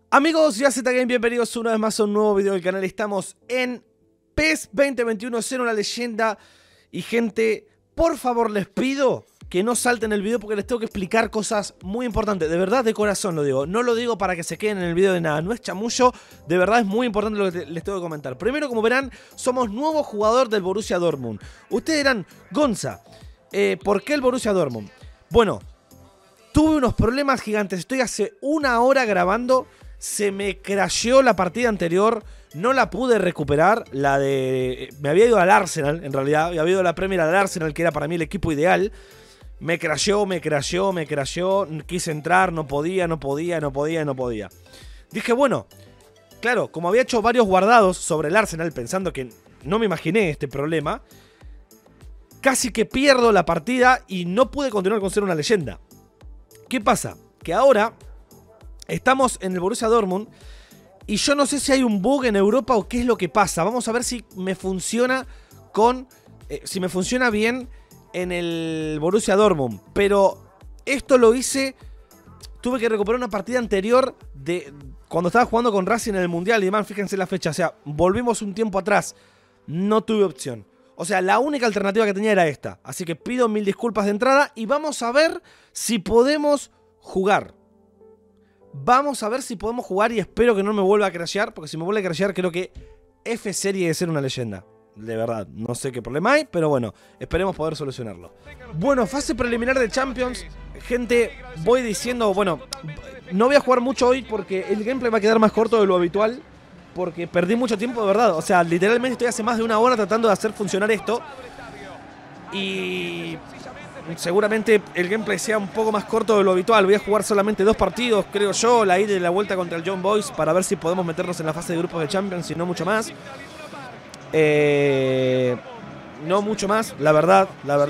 Amigos, ya Z Game, bienvenidos una vez más a un nuevo video del canal. Estamos en PES 2021, ser una leyenda. Y gente, por favor les pido que no salten el video porque les tengo que explicar cosas muy importantes. De verdad, de corazón lo digo. No lo digo para que se queden en el video de nada. No es chamullo, de verdad es muy importante lo que les tengo que comentar. Primero, como verán, somos nuevo jugador del Borussia Dortmund. Ustedes dirán, Gonza, ¿por qué el Borussia Dortmund? Bueno, tuve unos problemas gigantes. Estoy hace una hora grabando. Se me crasheó la partida anterior. No la pude recuperar. Me había ido al Arsenal, en realidad. Había ido a la Premier al Arsenal, que era para mí el equipo ideal. Me crasheó. Quise entrar, no podía. Dije, bueno, claro, como había hecho varios guardados sobre el Arsenal, pensando que no me imaginé este problema, casi que pierdo la partida y no pude continuar con ser una leyenda. ¿Qué pasa? Que ahora estamos en el Borussia Dortmund y yo no sé si hay un bug en Europa o qué es lo que pasa. Vamos a ver si me funciona si me funciona bien en el Borussia Dortmund. Pero esto lo hice. Tuve que recuperar una partida anterior de cuando estaba jugando con Racing en el Mundial y demás. Fíjense la fecha. O sea, volvimos un tiempo atrás. No tuve opción. O sea, la única alternativa que tenía era esta. Así que pido mil disculpas de entrada y vamos a ver si podemos jugar. Vamos a ver si podemos jugar y espero que no me vuelva a crashear, porque si me vuelve a crashear creo que F serie de ser una leyenda. De verdad, no sé qué problema hay, pero bueno, esperemos poder solucionarlo. Bueno, fase preliminar de Champions. Gente, voy diciendo, bueno, no voy a jugar mucho hoy porque el gameplay va a quedar más corto de lo habitual, porque perdí mucho tiempo de verdad. O sea, literalmente estoy hace más de una hora tratando de hacer funcionar esto. Y seguramente el gameplay sea un poco más corto de lo habitual. Voy a jugar solamente 2 partidos, creo yo. La ida y la vuelta contra el Young Boys, para ver si podemos meternos en la fase de grupos de Champions y no mucho más. No mucho más, la verdad.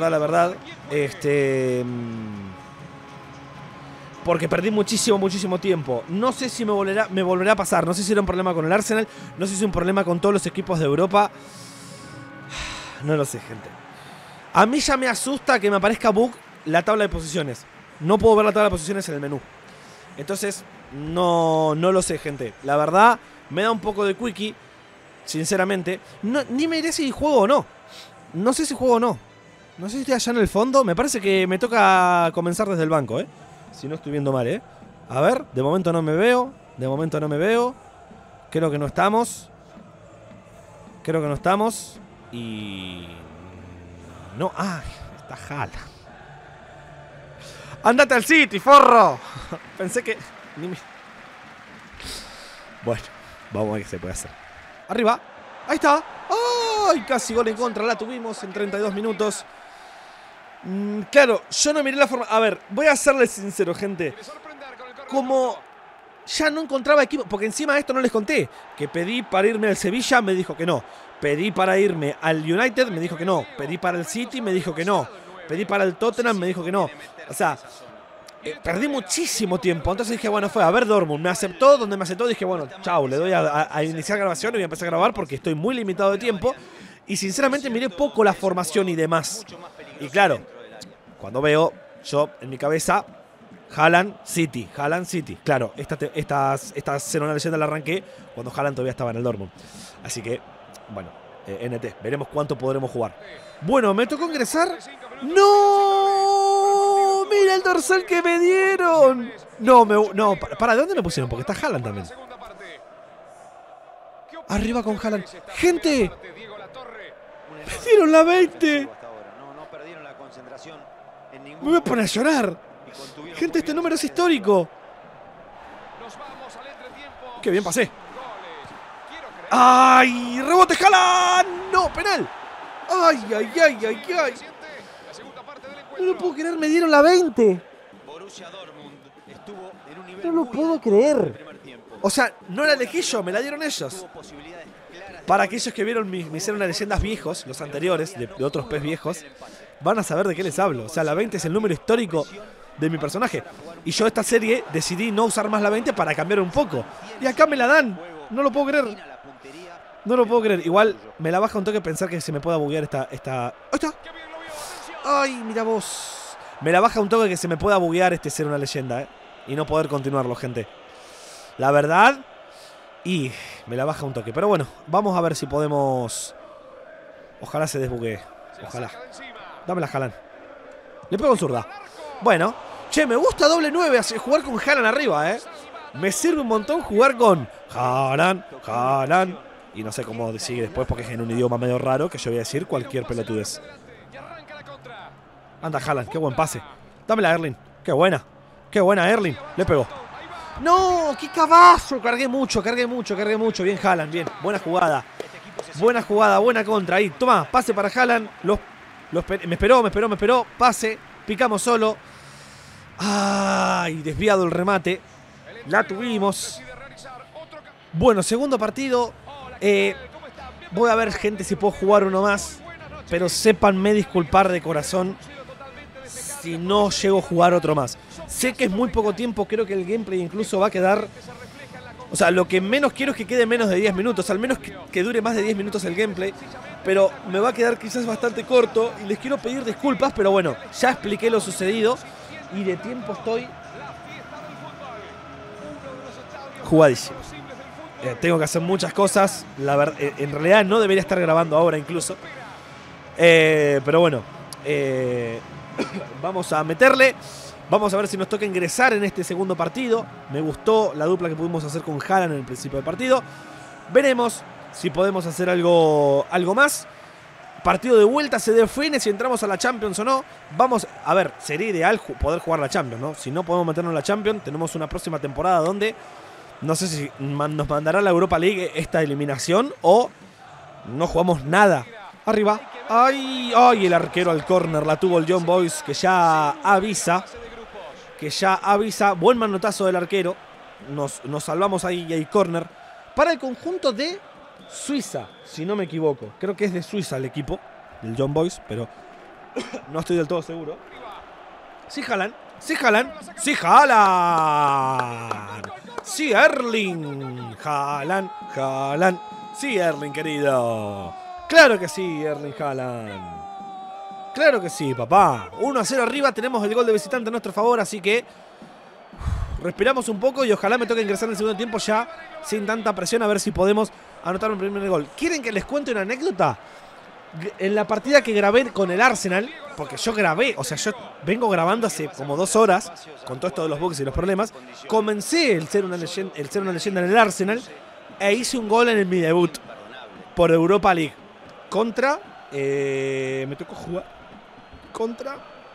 Porque perdí muchísimo tiempo. No sé si me volverá a pasar. No sé si era un problema con el Arsenal. No sé si es un problema con todos los equipos de Europa. No lo sé, gente. A mí ya me asusta que me aparezca bug la tabla de posiciones. No puedo ver la tabla de posiciones en el menú. Entonces, no lo sé, gente. La verdad, me da un poco de quickie, sinceramente. Ni me diré si juego o no. No sé si juego o no. No sé si estoy allá en el fondo. Me parece que me toca comenzar desde el banco, si no estoy viendo mal, A ver, de momento no me veo. Creo que no estamos. Y... no, está Haaland. ¡Andate al City, forro! Pensé que... Bueno, vamos a ver qué se puede hacer. Arriba, ahí está. ¡Ay! Casi gol en contra, la tuvimos en 32 minutos. Claro, yo no miré la forma... A ver, voy a serles sincero, gente. Como ya no encontraba equipo, porque encima de esto no les conté que pedí para irme al Sevilla, me dijo que no. Pedí para irme al United, me dijo que no. Pedí para el City, me dijo que no. Pedí para el Tottenham, me dijo que no. O sea, perdí muchísimo tiempo. Entonces dije, bueno, fue a ver Dortmund. Me aceptó, donde me aceptó dije, bueno, chao, le doy a iniciar grabación y voy a empezar a grabar porque estoy muy limitado de tiempo. Y sinceramente miré poco la formación y demás. Y claro, cuando veo, yo en mi cabeza, Haaland City. Claro, esta ser una leyenda la arranqué cuando Haaland todavía estaba en el Dortmund. Así que, bueno, NT, veremos cuánto podremos jugar. Bueno, me tocó ingresar. ¡No! ¡Mira el dorsal que me dieron! No, ¿para dónde me pusieron? Porque está Haaland también. Arriba con Haaland. ¡Gente! ¡Me dieron la 20! Me voy a poner a llorar. Gente, este número es histórico. ¡Qué bien pasé! ¡Ay! ¡Rebote Haaland! ¡No! ¡Penal! ¡Ay! No lo puedo creer, me dieron la 20. No lo puedo creer. O sea, no la elegí yo, me la dieron ellos. Para aquellos que vieron mis Ser una leyendas viejos, los anteriores, de otros PES viejos, van a saber de qué les hablo. O sea, la 20 es el número histórico de mi personaje. Y yo esta serie decidí no usar más la 20 para cambiar un poco. Y acá me la dan. No lo puedo creer. Igual me la baja un toque pensar que se me pueda buguear esta... ¡Ahí está! ¡Ay, mira vos! Me la baja un toque que se me pueda buguear Ser una leyenda, y no poder continuarlo, gente. la verdad. Y me la baja un toque. Pero bueno, vamos a ver si podemos... Ojalá se desbuguee. Ojalá. Dámela, Haaland. Le pego en zurda. Bueno. Che, me gusta doble 9. Jugar con Haaland arriba, Me sirve un montón jugar con Haaland. Y no sé cómo sigue después porque es en un idioma medio raro que yo voy a decir cualquier pelotudez. Anda, Haaland. Qué buen pase. Dámela, Erling. Qué buena. Qué buena, Erling. Le pegó. ¡No! ¡Qué cabazo! Cargué mucho. Bien, Haaland, bien. Buena jugada. Buena contra. Ahí, toma, pase para Haaland. Me esperó. Pase. Picamos solo. ¡Ay! Desviado el remate. La tuvimos. Bueno, segundo partido. Voy a ver, gente, si puedo jugar uno más. Pero sépanme disculpar de corazón si no llego a jugar otro más. Sé que es muy poco tiempo, creo que el gameplay incluso va a quedar... O sea, lo que menos quiero es que quede menos de 10 minutos, al menos que dure más de 10 minutos el gameplay. Pero me va a quedar quizás bastante corto y les quiero pedir disculpas, pero bueno, ya expliqué lo sucedido y de tiempo estoy jugadísimo. Tengo que hacer muchas cosas, en realidad no debería estar grabando ahora incluso. Pero bueno, vamos a meterle. Vamos a ver si nos toca ingresar en este segundo partido. Me gustó la dupla que pudimos hacer con Haaland en el principio del partido. Veremos si podemos hacer algo más. Partido de vuelta, se define si entramos a la Champions o no. Vamos a ver, sería ideal poder jugar la Champions, ¿no? Si no podemos meternos en la Champions, tenemos una próxima temporada donde no sé si nos mandará la Europa League esta eliminación o no jugamos nada. Arriba. ¡Ay! ¡Ay! El arquero al córner la tuvo el Young Boys, que ya avisa. Buen manotazo del arquero. Nos salvamos ahí y hay córner para el conjunto de Suiza, si no me equivoco. Creo que es de Suiza el equipo del Young Boys, pero no estoy del todo seguro. Sí, Haaland. Sí, Erling. Haaland. Sí, Erling, querido. Claro que sí, Erling Haaland. Claro que sí, papá. 1-0 arriba, tenemos el gol de visitante a nuestro favor, así que respiramos un poco y ojalá me toque ingresar en el segundo tiempo ya sin tanta presión, a ver si podemos anotar un primer gol. ¿Quieren que les cuente una anécdota? En la partida que grabé con el Arsenal, porque yo grabé, o sea, yo vengo grabando hace como 2 horas con todo esto de los bugs y los problemas. Comencé el ser una leyenda en el Arsenal e hice un gol en mi debut por Europa League contra... me tocó jugar contra...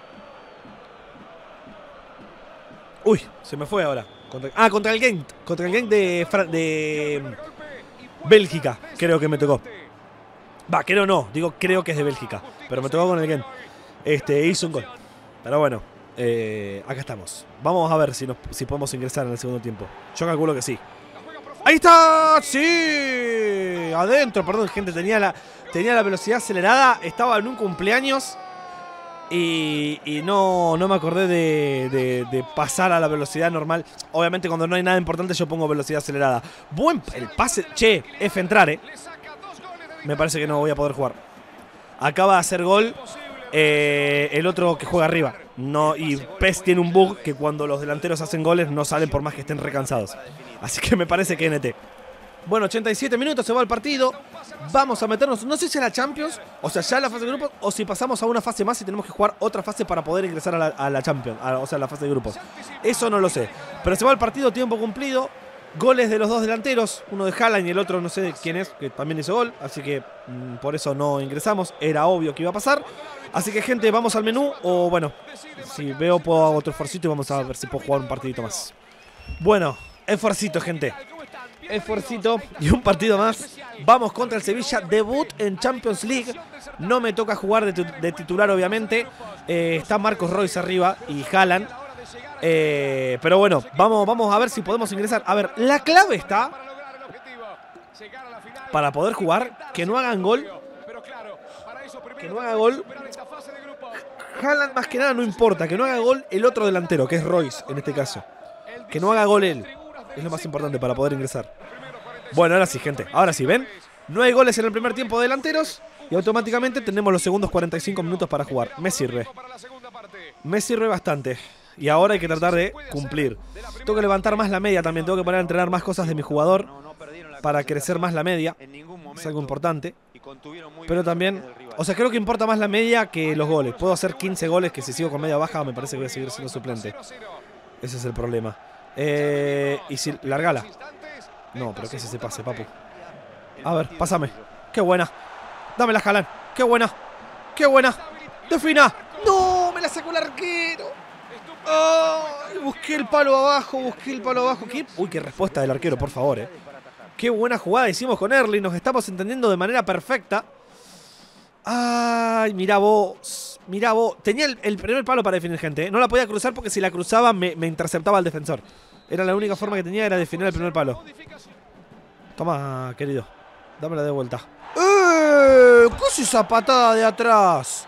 Uy, se me fue ahora. Contra el Genk. Contra el Genk de Bélgica, creo que me tocó. Creo no, creo que es de Bélgica, pero me tocó con el Genk. Hizo un gol. Pero bueno, acá estamos. Vamos a ver si podemos ingresar en el segundo tiempo. Yo calculo que sí. ¡Ahí está! ¡Sí! Adentro, perdón, gente, tenía la velocidad acelerada. Estaba en un cumpleaños y no me acordé de pasar a la velocidad normal. Obviamente cuando no hay nada importante yo pongo velocidad acelerada. Buen el pase. Che, F entrar, Me parece que no voy a poder jugar. Acaba de hacer gol el otro que juega arriba. No, y PES tiene un bug que cuando los delanteros hacen goles no salen por más que estén recansados. Así que me parece que NT. Bueno, 87 minutos, se va el partido. Vamos a meternos, no sé si a la Champions, o sea, ya a la fase de grupos, o si pasamos a una fase más y tenemos que jugar otra fase para poder ingresar a la Champions, o sea, a la fase de grupos. Eso no lo sé. Pero se va el partido, tiempo cumplido. Goles de los dos delanteros, uno de Haaland y el otro no sé de quién es, que también hizo gol. Así que por eso no ingresamos, era obvio que iba a pasar. Así que, gente, vamos al menú, o bueno, si veo puedo hacer otro esfuercito y vamos a ver si puedo jugar un partidito más. Bueno, esfuercito, gente. Esfuercito y un partido más. Vamos contra el Sevilla, debut en Champions League. No me toca jugar de titular, obviamente. Está Marcos Royce arriba y Haaland. Pero bueno, vamos a ver si podemos ingresar. A ver, la clave está para poder jugar, que no hagan gol. Que no haga gol. Haaland más que nada no importa, que no haga gol el otro delantero, que es Royce en este caso. Que no haga gol él. Es lo más importante para poder ingresar. Bueno, ahora sí, gente. Ahora sí, ¿ven? No hay goles en el primer tiempo de delanteros y automáticamente tenemos los segundos 45 minutos para jugar. Me sirve. Me sirve bastante. Y ahora hay que tratar de cumplir. Tengo que levantar más la media también. Tengo que poner a entrenar más cosas de mi jugador para crecer más la media. Es algo importante. Pero también, o sea, creo que importa más la media que los goles. Puedo hacer 15 goles que si sigo con media baja me parece que voy a seguir siendo suplente. Ese es el problema. Y si largala. No, pero ¿qué es ese pase, papu? A ver, pásame. Qué buena. Dámela, Haaland. Qué buena. Qué buena. Defina. No, me la sacó el arquero. Oh, busqué el palo abajo. ¿Qué? Uy, qué respuesta del arquero, por favor, Qué buena jugada hicimos con Erling. Nos estamos entendiendo de manera perfecta. Ay, mirá vos. Mirá vos. Tenía el primer palo para definir, gente. No la podía cruzar porque si la cruzaba me interceptaba el defensor. Era la única forma que tenía, era definir el primer palo. Toma, querido. Dámela de vuelta. ¿Qué es esa patada de atrás?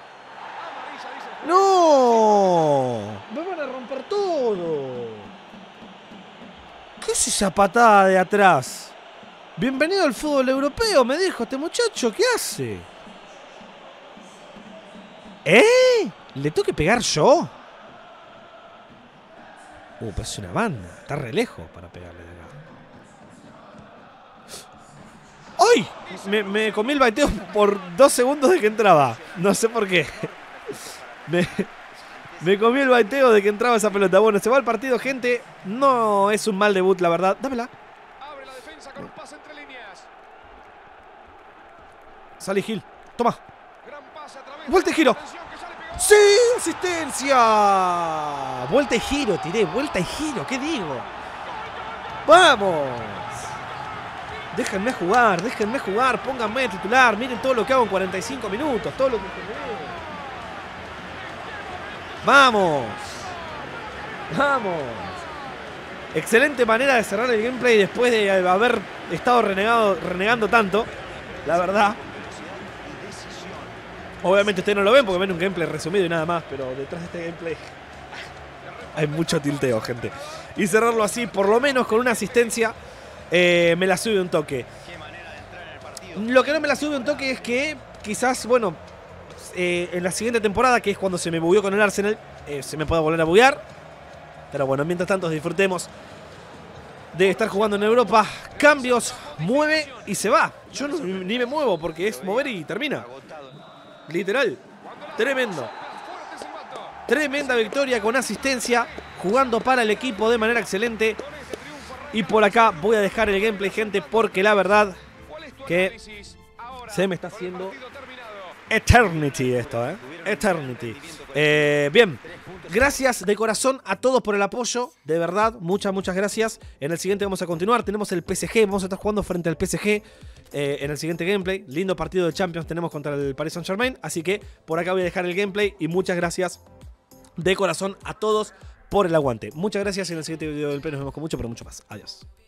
¡No! Me van a romper todo. ¿Qué es esa patada de atrás? Bienvenido al fútbol europeo, me dijo este muchacho. ¿Qué hace? ¿Le tengo que pegar yo? Pero es una banda. Está re lejos para pegarle de acá. ¡Ay! Me comí el baiteo por 2 segundos de que entraba. No sé por qué. Me comí el baiteo de que entraba esa pelota. Bueno, se va el partido, gente. No es un mal debut, la verdad. Dámela. Sale Gil. Toma. Vuelta y giro. ¡Sí! ¡Asistencia! Vuelta y giro, tiré. Vuelta y giro. ¿Qué digo? ¡Vamos! Déjenme jugar. Pónganme de titular. Miren todo lo que hago en 45 minutos. Todo lo que generé. ¡Vamos! ¡Vamos! Excelente manera de cerrar el gameplay después de haber estado renegando tanto. La verdad. Obviamente ustedes no lo ven porque ven un gameplay resumido y nada más. Pero detrás de este gameplay hay mucho tilteo, gente. Y cerrarlo así, por lo menos con una asistencia, me la sube un toque. Lo que no me la sube un toque es que quizás, bueno, en la siguiente temporada, que es cuando se me bugueó con el Arsenal, se me pueda volver a buguear. Pero bueno, mientras tanto disfrutemos de estar jugando en Europa. Cambios, mueve y se va. Yo ni me muevo porque es mover y termina. Literal. Tremendo. Tremenda victoria con asistencia. Jugando para el equipo de manera excelente. Y por acá voy a dejar el gameplay, gente, porque la verdad que se me está haciendo Eternity esto, Eternity. Bien, gracias de corazón a todos por el apoyo. De verdad, muchas gracias. En el siguiente vamos a continuar. Tenemos el PSG, vamos a estar jugando frente al PSG en el siguiente gameplay. Lindo partido de Champions tenemos contra el Paris Saint-Germain. Así que por acá voy a dejar el gameplay. Y muchas gracias de corazón a todos por el aguante. Muchas gracias. En el siguiente video del play nos vemos con mucho, pero mucho más. Adiós.